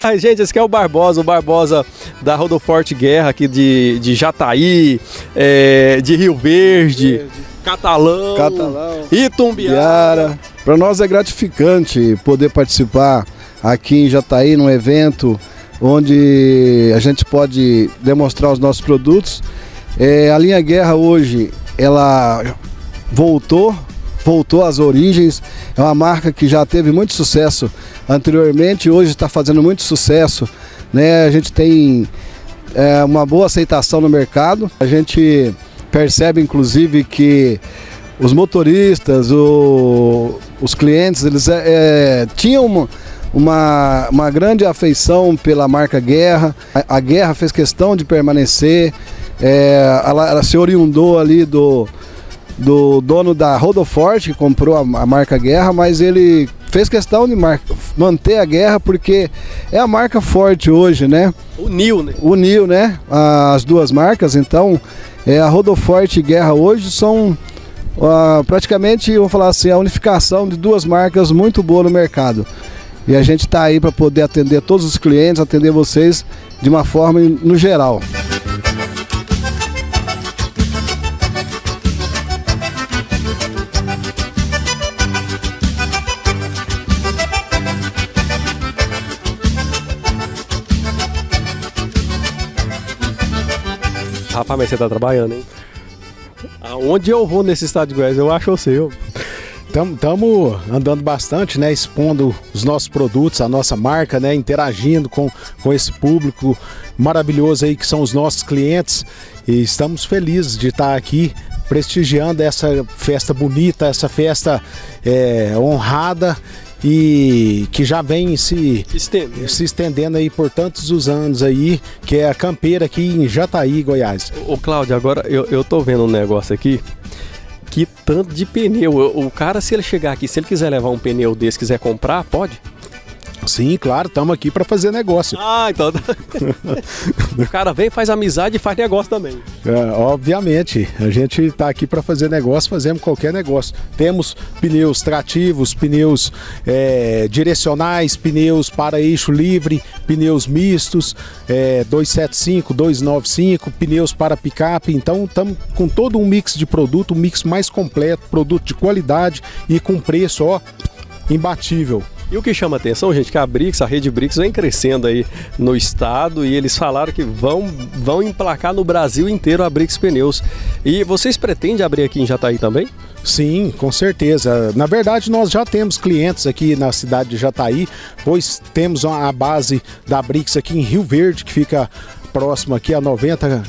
Gente, esse aqui é o Barbosa da Rodoforte Guerra aqui de Jataí, de Rio Verde, Catalão, Itumbiara. Para nós é gratificante poder participar aqui em Jataí num evento onde a gente pode demonstrar os nossos produtos. A linha Guerra hoje, ela voltou às origens, é uma marca que já teve muito sucesso anteriormente, hoje está fazendo muito sucesso, né? A gente tem uma boa aceitação no mercado, a gente percebe inclusive que os motoristas, os clientes, eles tinham uma grande afeição pela marca Guerra. A Guerra fez questão de permanecer, ela se oriundou ali do dono da Rodoforte, que comprou a marca Guerra, mas ele fez questão de manter a Guerra porque é a marca forte hoje, né? Uniu, né? As duas marcas, então a Rodoforte e Guerra hoje são praticamente, vamos falar assim, a unificação de duas marcas muito boa no mercado. E a gente está aí para poder atender todos os clientes, atender vocês de uma forma no geral. Rapaz, mas você tá trabalhando, hein? Aonde eu vou nesse estado de Goiás, eu acho o seu. Estamos andando bastante, né? Expondo os nossos produtos, a nossa marca, né? Interagindo com esse público maravilhoso aí que são os nossos clientes. E estamos felizes de estar aqui prestigiando essa festa bonita, essa festa honrada e que já vem se estendendo aí por tantos os anos aí, que é a campeira aqui em Jataí, Goiás. Ô Cláudio, agora eu tô vendo um negócio aqui, que tanto de pneu, o cara, se ele chegar aqui, se ele quiser levar um pneu desse, quiser comprar, pode? Sim, claro, estamos aqui para fazer negócio. Então o cara vem, faz amizade e faz negócio também. Obviamente, a gente está aqui para fazer negócio, fazemos qualquer negócio. Temos pneus trativos, pneus direcionais, pneus para eixo livre, pneus mistos, 275, 295, pneus para picape. Então estamos com todo um mix de produto, um mix mais completo, produto de qualidade e com preço imbatível. E o que chama atenção, gente, que a rede Brix vem crescendo aí no estado e eles falaram que vão emplacar no Brasil inteiro a Brix Pneus. E vocês pretendem abrir aqui em Jataí também? Sim, com certeza. Na verdade, nós já temos clientes aqui na cidade de Jataí, pois temos a base da Brix aqui em Rio Verde, que fica próximo aqui a 90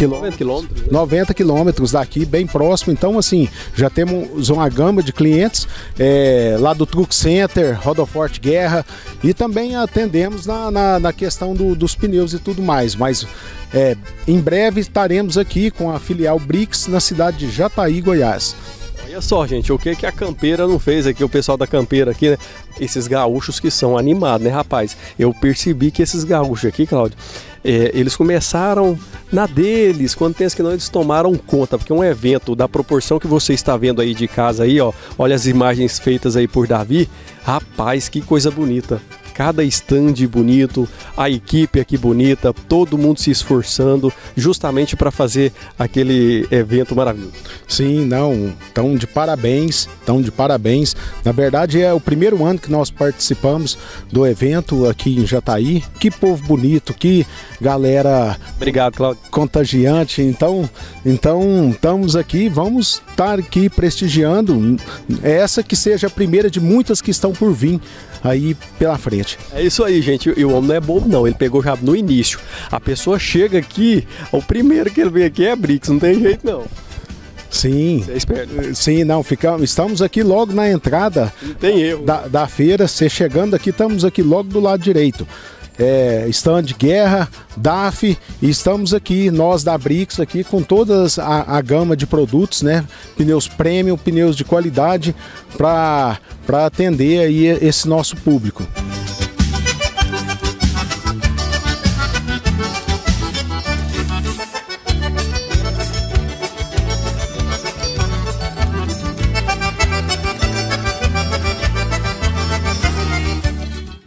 quilômetros daqui, bem próximo. Então, assim, já temos uma gama de clientes lá do Truck Center, Rodoforte Guerra, e também atendemos na questão dos pneus e tudo mais. Mas em breve estaremos aqui com a filial Brix na cidade de Jataí, Goiás. Olha só, gente, o que a campeira não fez aqui, o pessoal da campeira aqui, né? Esses gaúchos que são animados, né, rapaz? Eu percebi que esses gaúchos aqui, Cláudio, eles começaram na deles, quando pensa que não, eles tomaram conta, porque um evento da proporção que você está vendo aí de casa aí, ó, olha as imagens feitas aí por Davi, rapaz, que coisa bonita. Cada stand bonito, a equipe aqui bonita, todo mundo se esforçando justamente para fazer aquele evento maravilhoso. Sim, não, estão de parabéns. Na verdade é o primeiro ano que nós participamos do evento aqui em Jataí. Que povo bonito, que galera. Obrigado, Cláudio. Contagiante. Então estamos aqui, vamos estar aqui prestigiando essa que seja a primeira de muitas que estão por vir aí pela frente. É isso aí, gente. E o homem não é bobo, não. Ele pegou já no início. A pessoa chega aqui, o primeiro que ele vem aqui é a Brix, não tem jeito não. Sim. Você é esperto. Sim, não, estamos aqui logo na entrada da feira. Você chegando aqui, estamos aqui logo do lado direito. Stand Guerra, DAF, e estamos aqui, nós da Brix, aqui com toda a gama de produtos, né? Pneus premium, pneus de qualidade para atender aí esse nosso público.